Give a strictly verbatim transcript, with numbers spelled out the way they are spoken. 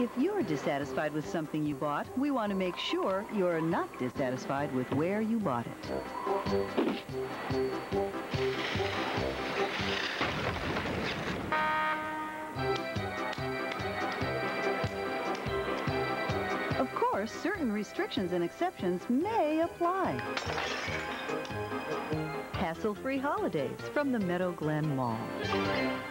If you're dissatisfied with something you bought, we want to make sure you're not dissatisfied with where you bought it. Of course, certain restrictions and exceptions may apply. Hassle-free holidays from the Meadow Glen Mall.